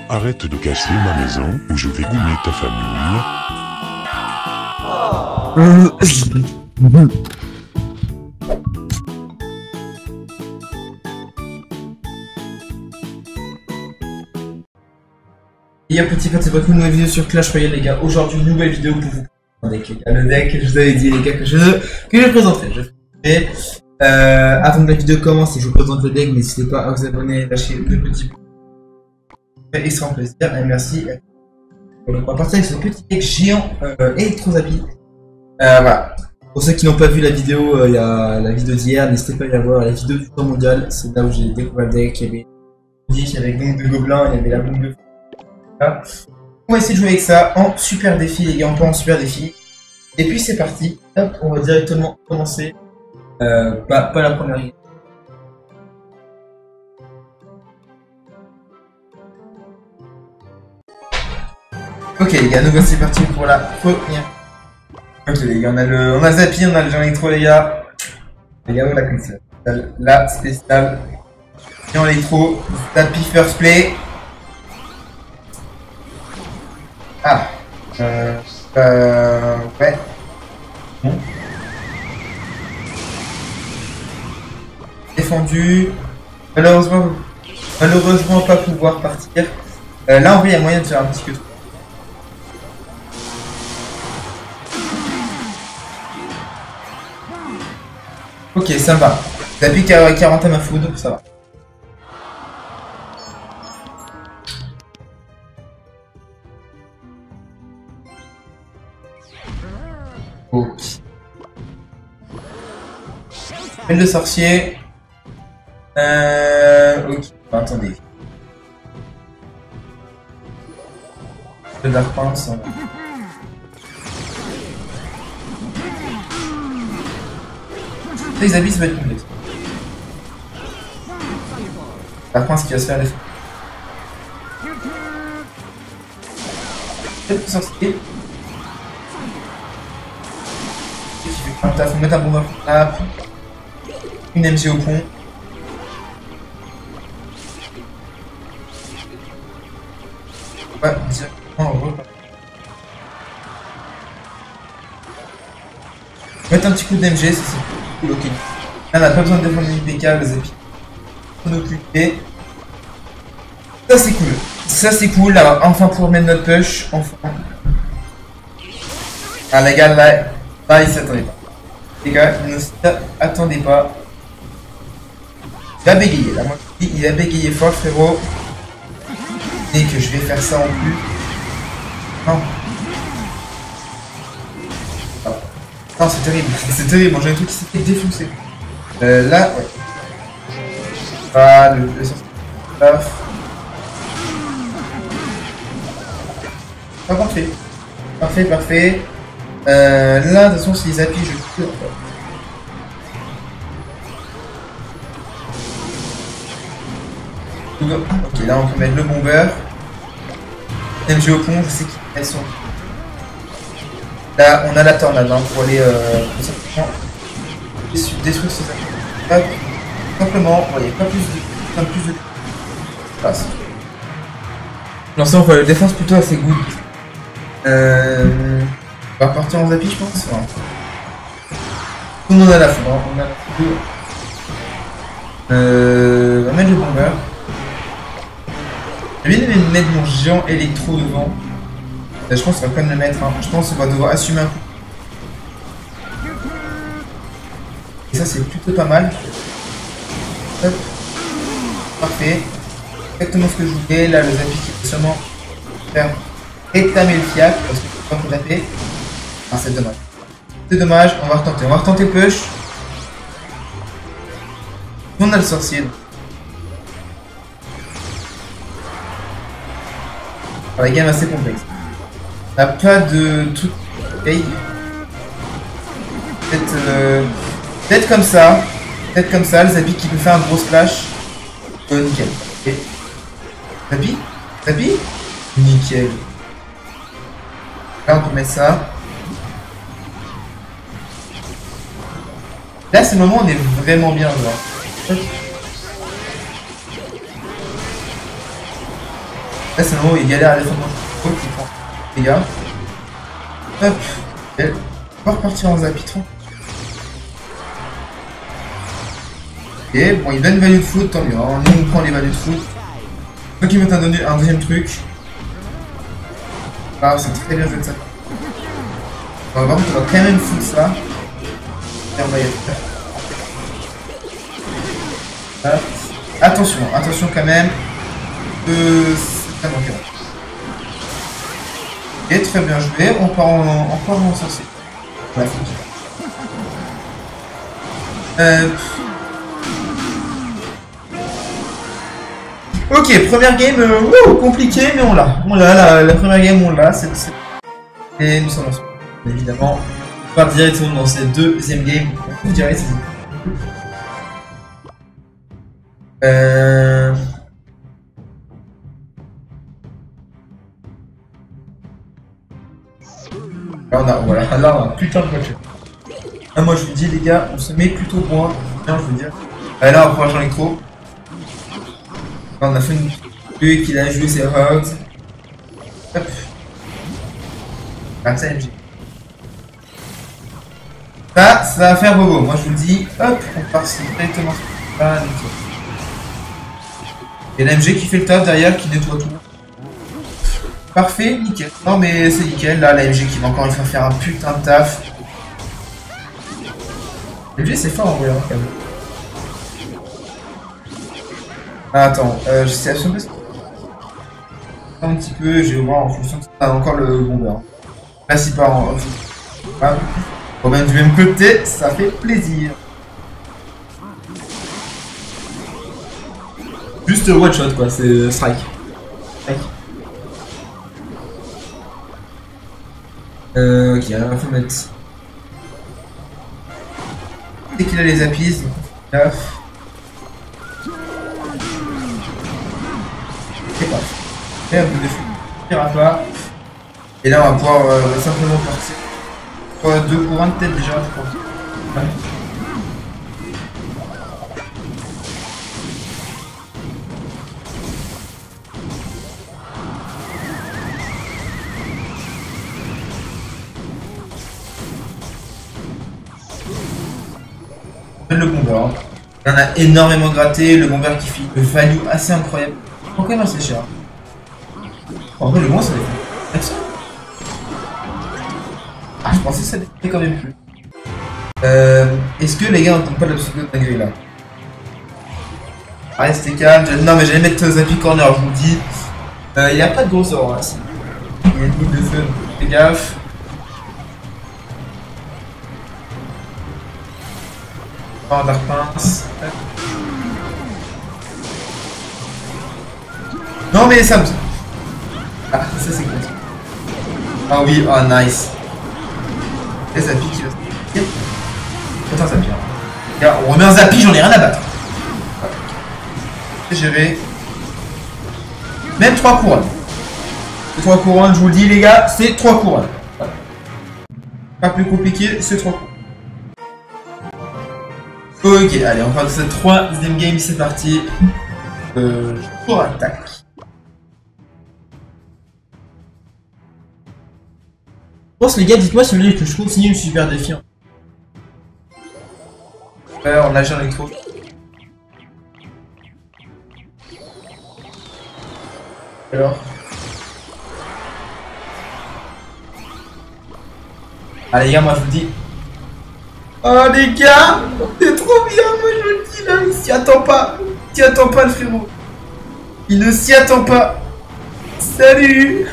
Arrête de casser ma maison ou je vais goumer ta famille. Et y'a petit pote, c'est votre nouvelle vidéo sur Clash Royale les gars. Aujourd'hui une nouvelle vidéo pour vous avec les gars, le deck, je vous avais dit les gars que je présenterai. Avant que la vidéo commence et que je vous présente le deck, n'hésitez pas à vous abonner, lâcher le petit pouce. Ça fait extrêmement plaisir et merci. On va partir avec ce petit deck géant électro-zappy. Voilà. Pour ceux qui n'ont pas vu la vidéo, il y a la vidéo d'hier, n'hésitez pas à y avoir la vidéo du tour mondial. C'est là où j'ai découvert le deck. Il y avait bombe de gobelins, il y avait la bombe de... Là. On va essayer de jouer avec ça en super défi les gars, on peut en super défi. Et puis c'est parti, hop, on va directement commencer. Pas la première ligne. Ok les gars, nous voici partis pour la première. Ok les gars, on a Zappy, on a le géant électro les gars. Les gars, voilà comme ça. La spéciale. Géant électro, Zappy first play. Ah, ouais. Bon. Défendu. Malheureusement pas pouvoir partir. Là en vrai il y a moyen de faire un petit peu. Ok, ça va. T'as plus 40 à ma foudre, ça va. Ok. Belle de sorcier. Ok. Enfin, attendez. Le Dark Prince. Les habits, ça va être complexe. Dark Prince qui va se faire défendre. Belle de sorcier. Faut mettre un bon là. Une MG au pont. Ouais, directement en gros. Mettre un petit coup d'MG, ça c'est cool, ok. Là on n'a pas besoin de défendre les PK, les épis. On est occupé. Ça c'est cool. Ça c'est cool, là, enfin pour mettre notre push, enfin. Ah les gars, là il s'attendait pas. Les gars, ne attendez pas. Il va bégayer, là, moi je dis, il va bégayer fort, frérot. Et que je vais faire ça en plus. Non. Non, c'est terrible, c'est terrible, j'ai un truc qui s'est fait défoncer. Là, ouais. Ah, le sorcier. Paf. Ah, parfait. Parfait. Là, de toute façon, si les appuis, je tue. Ok, là, on peut mettre le bomber. MG au pont, je sais qu'elles sont. Là, on a la tornade hein, pour aller détruire ces appuis. Simplement, vous voyez, pas plus de. Passe. L'ensemble, la défense plutôt assez good. On va partir en zappy, je pense. Ouais. Tout le monde a la foudre. On a la foudre. On va mettre le bomber. J'ai bien aimé mettre mon géant électro devant. Je pense qu'on va quand même le mettre. Hein. Je pense qu'on va devoir assumer un coup. Et ça, c'est plutôt pas mal. Hop. Parfait. Exactement ce que je voulais. Là, le zappy qui peut sûrement faire rétamer le fiac. Parce que je peux pas taper. Ah, c'est dommage. C'est dommage. On va retenter le push. On a le sorcier. La game assez complexe. On n'a pas de tout. Peut-être comme ça. Le Zappy qui peut faire un gros splash. Nickel. Okay. Zappy nickel. Là on peut mettre ça. Là c'est le moment où on est vraiment bien genre. Là, c'est le moment où il galère à défendre mon qui prend les gars. Hop. On va repartir en zapitron. Ok, bon, il donne une value de foot, tant mieux. Hein. Nous, on prend les values de foot. Donc, il va donner un deuxième truc. Ah, c'est très bien joué de ça. On va voir qu'on va quand même foutre ça. Et on va y aller. Hop. Attention, attention quand même. C'est vraiment bien. Ok, très bien joué. On part en sorcier. Voilà, ok, première game, compliquée, mais on l'a. On l'a, la première game, on l'a. Et nous sommes ensemble. Évidemment, on part directement dans cette deuxième game. On dirait c'est Là, on a putain de voiture. Ah, moi, je vous dis, les gars, on se met plutôt bon. Bien, je veux dire. Là, on va pouvoir changer trop. On a fait une truc, il a joué ses hogs. Hop. Ah, ça, MG. Ça va faire bobo. Moi, je vous le dis. Hop, on part directement sur ça. Et l'MG qui fait le taf derrière, qui nettoie tout. Parfait, nickel. Non, mais c'est nickel. Là, l'AMG qui va encore une fois faire un putain de taf. L'AMG, c'est fort en vrai, hein, quand même. Ah, attends, je sais absolument pas. Un petit peu, je vais voir en fonction de ça. Encore le bomber. Là, si pas en. Ah, bon, ben, du même côté, ça fait plaisir. Juste one shot, quoi, c'est strike. Strike. Ok, alors il faut mettre. Dès qu'il a les appuis, donc c'est pas. Et un peu de fou. Il ira pas. Et là on va pouvoir simplement partir. 2 pour 1 peut-être déjà, je pense. Ouais. Le bomber. Il en a énormément gratté, le bomber qui fait le value assez incroyable. Quand même assez cher. En vrai, le moins ça dépend. Ah, je pensais que ça dépendait quand même plus. Est-ce que les gars n'entendent pas le pseudo de dinguerie là? Restez calme. Non, mais j'allais mettre Zappy Corner, je vous le dis. Il n'y a pas de gros sort là. Il y a une boule de feu, fais gaffe. Oh, Dark Pince. Non mais ça me... Ah, ça c'est cool. Ah oui, oh nice. Et Zappy qui va... Attends, Zappy. Regarde, on remet un Zappy, j'en ai rien à battre. C'est géré. Même 3 couronnes. C'est 3 couronnes, je vous le dis les gars, c'est 3 couronnes. Pas plus compliqué, c'est 3 couronnes. Ok, allez, on part de cette troisième game, c'est parti. Pour attaque. Je pense les gars, dites-moi si vous voulez que je continue le super défi. On a un électro. Alors. Allez les gars, moi je vous dis. Oh les gars, c'est trop bien, moi je le dis là, il s'y attend pas. Il s'y attend pas le frérot. Il ne s'y attend pas. Salut.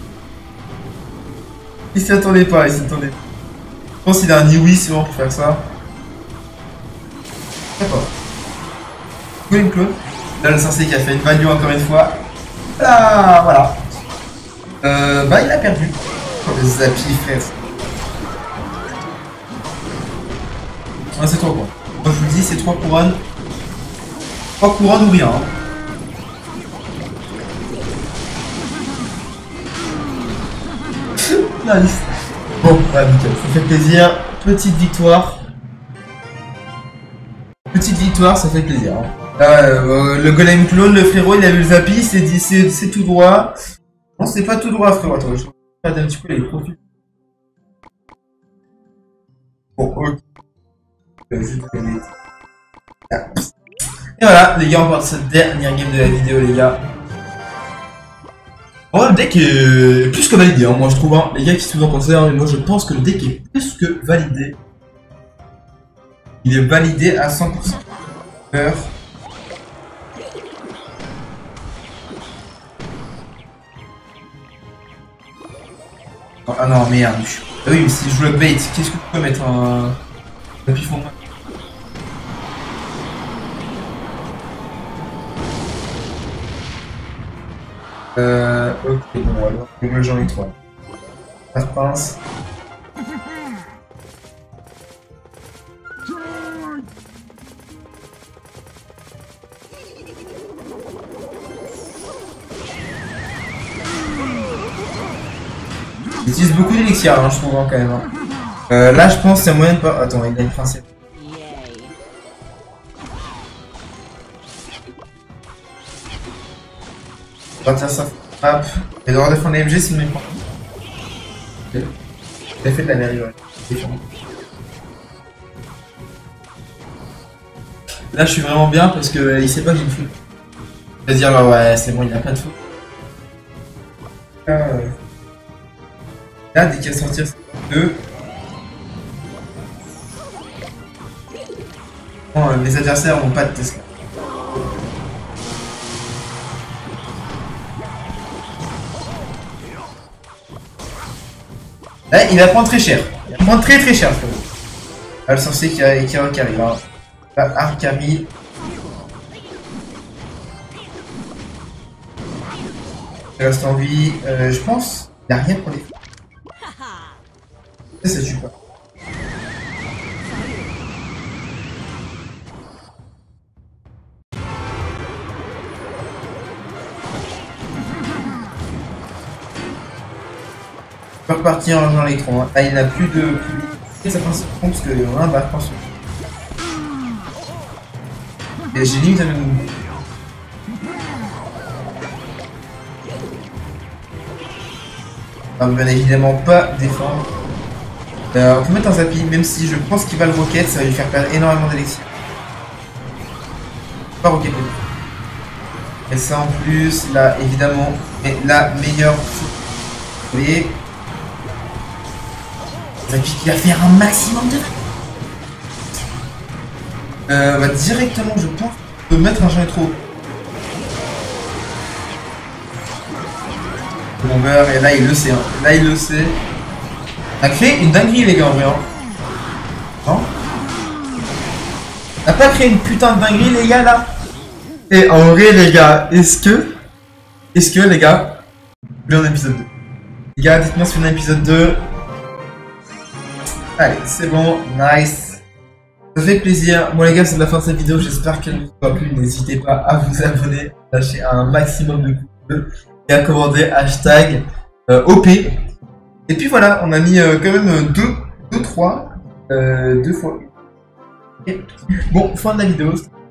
Il s'y attendait pas, il s'y attendait. Je pense qu'il a un Niwi c'est bon pour faire ça. D'accord. Golem Clone. Là le sorcier qui a fait une value encore une fois. Là, voilà. Bah il a perdu. Le Zappy frère. Ah, c'est 3 couronnes. Moi je vous le dis, c'est 3 couronnes. 3 couronnes ou rien. Hein. Nice. Bon, ouais, nickel. Ça fait plaisir. Petite victoire. Petite victoire, ça fait plaisir. Hein. Là, le golem clone, le frérot, il a vu le Zappy, il s'est dit c'est tout droit. Non, c'est pas tout droit, frérot. Attends, je regarde un petit peu les profils. Bon, ok. Et voilà, les gars, on part de cette dernière game de la vidéo, les gars. Bon, le deck est plus que validé, hein, moi je trouve. Hein. Les gars qui se en pensent, hein, mais moi je pense que le deck est plus que validé. Il est validé à 100%. Ah non, merde. Ah oui, mais si je joue le bait, qu'est-ce que tu peux mettre un pifon? Ok, bon, alors, j'en ai 3. La pince. Il utilise beaucoup d'élixir, hein, je trouve, hein, quand même. Hein. Là, je pense que c'est moyen de pas. Attends, il a une princesse. Partir sa frappe. Et devoir défendre les MG, c'est le même point. Il a fait de la merde, ouais. Là, je suis vraiment bien parce que il sait pas que j'ai une faute. Il va dire, là, ouais, c'est bon, il a pas de faute. Là, dès qu'il va sortir, c'est 2. Bon, mes adversaires n'ont pas de Tesla. Là, il va prendre très cher. Il va prendre très cher, frérot. Ah, le sorcier qui arrive. Hein. Là, Arcari. Il reste en vie. Je pense. Il n'y a rien pour les. Ça tue pas. Je peux repartir en jouant l'électron. Hein. Ah, il n'a plus de. Ça prend ce compte parce qu'on a un bac. Et j'ai limite à même. On ne va évidemment pas défendre. On peut mettre un Zappy, même si je pense qu'il va le rocket, ça va lui faire perdre énormément d'élixir. Pas rocket. Et ça en plus, là évidemment, est la meilleure. Et Zappy qui va faire un maximum de. Bah directement, je pense, peut mettre un jean trop. Le bomber, et là il le sait, hein. Là il le sait. On a créé une dinguerie les gars en vrai. Hein. Non? On n'a pas créé une putain de dinguerie les gars là? Et en vrai les gars, est-ce que les gars, vous voulez un épisode 2? Les gars, dites-moi si vous voulez un épisode 2. Allez, c'est bon, nice. Ça fait plaisir. Bon les gars, c'est la fin de cette vidéo, j'espère qu'elle vous a plu. N'hésitez pas à vous abonner, lâcher un maximum de pouces bleus et à commander hashtag OP. Et puis voilà, on a mis quand même 2 fois. Okay. Bon, fin de la vidéo.